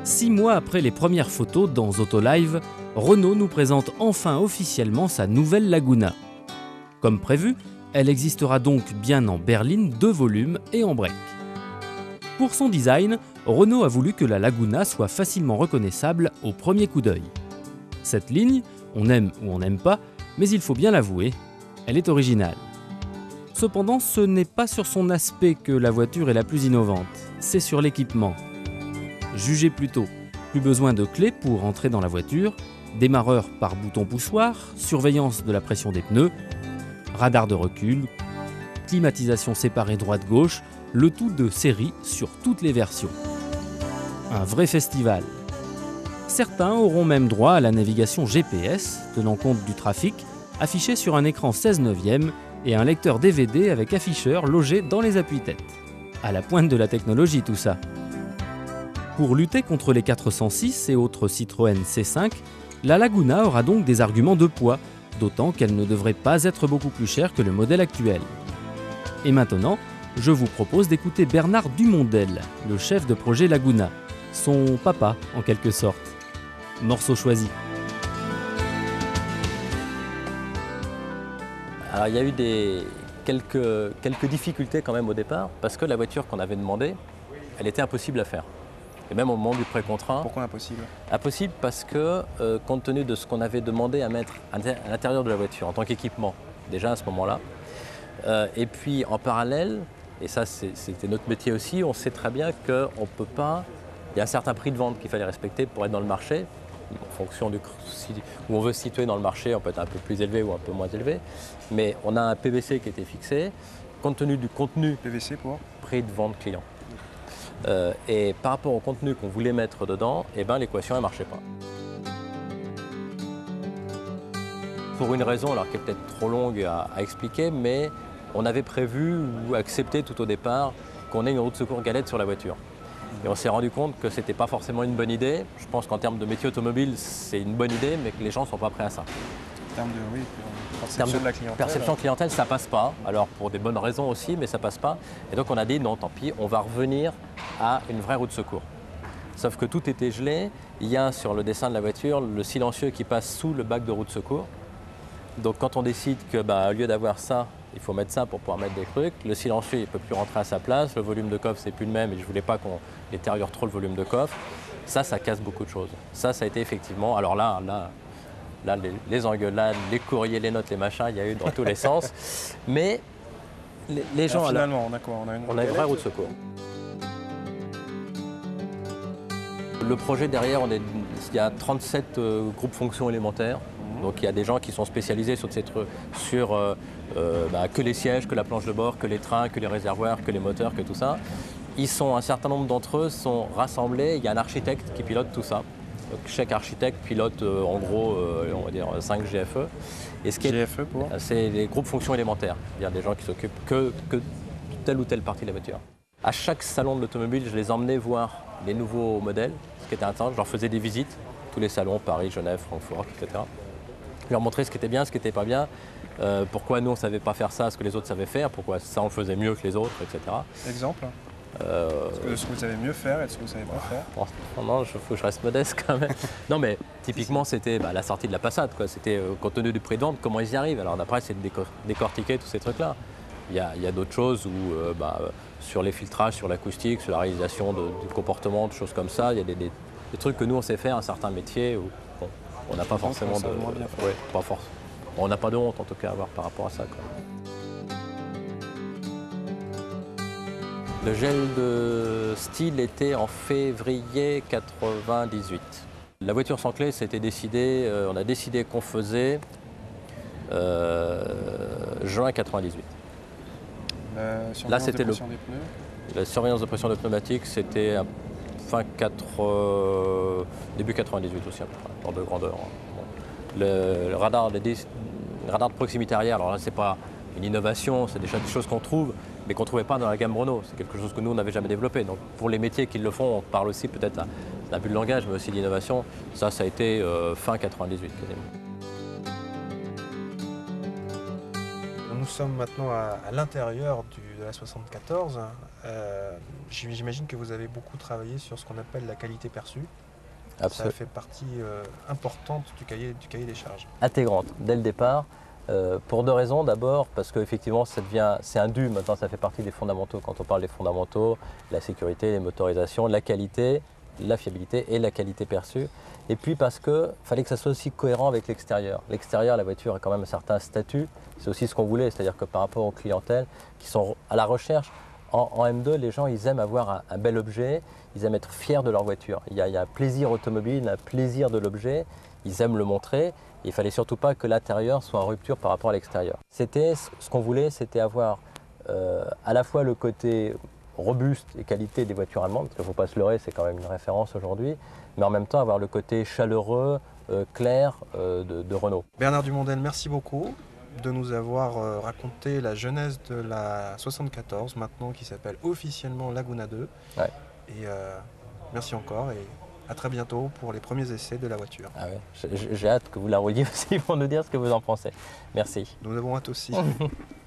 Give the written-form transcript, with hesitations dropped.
6 mois après les premières photos dans Autolive, Renault nous présente enfin officiellement sa nouvelle Laguna. Comme prévu, elle existera donc bien en berline, 2 volumes et en break. Pour son design, Renault a voulu que la Laguna soit facilement reconnaissable au premier coup d'œil. Cette ligne, on aime ou on n'aime pas, mais il faut bien l'avouer, elle est originale. Cependant, ce n'est pas sur son aspect que la voiture est la plus innovante, c'est sur l'équipement. Jugez plutôt, plus besoin de clés pour entrer dans la voiture, démarreur par bouton poussoir, surveillance de la pression des pneus, radar de recul, climatisation séparée droite-gauche, le tout de série sur toutes les versions. Un vrai festival. Certains auront même droit à la navigation GPS, tenant compte du trafic, affiché sur un écran 16/9 et un lecteur DVD avec afficheur logé dans les appuis-têtes. À la pointe de la technologie tout ça. Pour lutter contre les 406 et autres Citroën C5, la Laguna aura donc des arguments de poids, d'autant qu'elle ne devrait pas être beaucoup plus chère que le modèle actuel. Et maintenant, je vous propose d'écouter Bernard Dumondel, le chef de projet Laguna, son papa en quelque sorte. Morceau choisi. Alors il y a eu quelques difficultés quand même au départ, parce que la voiture qu'on avait demandée, elle était impossible à faire. Et même au moment du pré-contrat. Pourquoi impossible? Impossible parce que, compte tenu de ce qu'on avait demandé à mettre à l'intérieur de la voiture en tant qu'équipement, déjà à ce moment-là, et puis en parallèle, et ça c'était notre métier aussi, on sait très bien qu'on ne peut pas, il y a un certain prix de vente qu'il fallait respecter pour être dans le marché, en fonction où on veut se situer dans le marché, on peut être un peu plus élevé ou un peu moins élevé, mais on a un PVC qui était fixé, compte tenu du contenu. PVC pour prix de vente client. Et par rapport au contenu qu'on voulait mettre dedans, eh ben, l'équation ne marchait pas. Pour une raison alors, qui est peut-être trop longue à expliquer, mais on avait prévu ou accepté tout au départ qu'on ait une roue de secours galette sur la voiture. Et on s'est rendu compte que ce n'était pas forcément une bonne idée. Je pense qu'en termes de métier automobile, c'est une bonne idée, mais que les gens ne sont pas prêts à ça. En termes de, oui, perception de la clientèle. Perception clientèle, ça passe pas. Alors pour des bonnes raisons aussi, mais ça passe pas. Et donc on a dit non, tant pis, on va revenir à une vraie roue de secours. Sauf que tout était gelé. Il y a sur le dessin de la voiture le silencieux qui passe sous le bac de roue de secours. Donc quand on décide que, au lieu d'avoir ça, il faut mettre ça pour pouvoir mettre des trucs, le silencieux il ne peut plus rentrer à sa place, le volume de coffre c'est plus le même et je ne voulais pas qu'on détériore trop le volume de coffre. Ça casse beaucoup de choses. Ça a été effectivement, alors là les engueulades, les courriers, les notes, les machins, il y a eu dans tous les sens. Mais les gens... Finalement, on a quoi? On a une vraie roue de secours. Le projet derrière, il y a 37 groupes fonctions élémentaires. Donc il y a des gens qui sont spécialisés sur que les sièges, que la planche de bord, que les trains, que les réservoirs, que les moteurs, que tout ça. Un certain nombre d'entre eux sont rassemblés, il y a un architecte qui pilote tout ça. Donc chaque architecte pilote en gros, on va dire 5 GFE. Et GFE pour c'est les groupes fonctions élémentaires, c'est-à-dire des gens qui s'occupent que de telle ou telle partie de la voiture. À chaque salon de l'automobile, je les emmenais voir les nouveaux modèles, ce qui était intéressant. Je leur faisais des visites, tous les salons, Paris, Genève, Francfort, etc. Je leur montrais ce qui était bien, ce qui n'était pas bien, pourquoi nous on ne savait pas faire ça, ce que les autres savaient faire, pourquoi ça on le faisait mieux que les autres, etc. Exemple de ce que vous savez mieux faire et de ce que vous ne savez pas faire. Non, il faut que je reste modeste quand même. Non mais typiquement c'était la sortie de la Passat, c'était compte tenu du prix de vente, comment ils y arrivent. Alors après c'est de décortiquer tous ces trucs-là. Il y a d'autres choses où sur les filtrages, sur l'acoustique, sur la réalisation du comportement, de choses comme ça, il y a des trucs que nous on sait faire, un certain métier où on n'a pas forcément de... Ouais, pas force. On n'a pas de honte en tout cas à avoir par rapport à ça. Le gel de style était en février 98. La voiture sans clé, c'était décidé, on a décidé qu'on faisait juin 98. Là, c'était la surveillance de pression des pneumatiques, c'était début 98 aussi à peu près, ordre de grandeur. Bon. Le radar de proximité arrière, alors là c'est pas une innovation, c'est déjà des choses qu'on trouve, mais qu'on ne trouvait pas dans la gamme Renault. C'est quelque chose que nous on n'avait jamais développé. Donc pour les métiers qui le font, on parle aussi peut-être d'un but de langage, mais aussi d'innovation. Ça a été fin 98 quasiment. nous sommes maintenant à l'intérieur de la 74. J'imagine que vous avez beaucoup travaillé sur ce qu'on appelle la qualité perçue. Ça fait partie importante du cahier des charges. Intégrante, dès le départ, pour deux raisons. D'abord, parce qu'effectivement, c'est un dû, maintenant ça fait partie des fondamentaux. Quand on parle des fondamentaux, la sécurité, les motorisations, la qualité, la fiabilité et la qualité perçue. Et puis parce qu'il fallait que ça soit aussi cohérent avec l'extérieur. L'extérieur, la voiture a quand même un certain statut. C'est aussi ce qu'on voulait, c'est-à-dire que par rapport aux clientèles qui sont à la recherche, en M2, les gens, ils aiment avoir un bel objet, ils aiment être fiers de leur voiture. Il y a un plaisir automobile, un plaisir de l'objet, ils aiment le montrer. Il ne fallait surtout pas que l'intérieur soit en rupture par rapport à l'extérieur. Ce qu'on voulait, c'était avoir à la fois le côté robuste et qualité des voitures allemandes, parce qu'il ne faut pas se leurrer, c'est quand même une référence aujourd'hui, mais en même temps avoir le côté chaleureux, clair de Renault. Bernard Dumondaine, merci beaucoup de nous avoir raconté la genèse de la 74, maintenant qui s'appelle officiellement Laguna 2. Ouais. Et merci encore et à très bientôt pour les premiers essais de la voiture. Ah ouais. J'ai hâte que vous la rouliez aussi pour nous dire ce que vous en pensez. Merci. Nous avons hâte aussi.